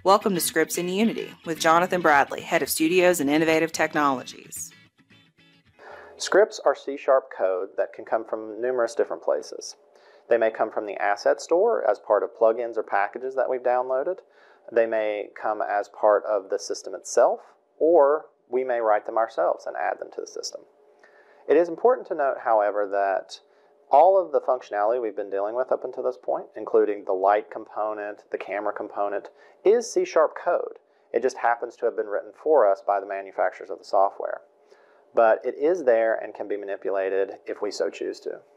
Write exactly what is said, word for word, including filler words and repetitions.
Welcome to Scripts in Unity with Jonathan Bradley, Head of Studios and Innovative Technologies. Scripts are C sharp code that can come from numerous different places. They may come from the asset store as part of plugins or packages that we've downloaded. They may come as part of the system itself, or we may write them ourselves and add them to the system. It is important to note, however, that all of the functionality we've been dealing with up until this point, including the light component, the camera component, is C sharp code. It just happens to have been written for us by the manufacturers of the software. But it is there and can be manipulated if we so choose to.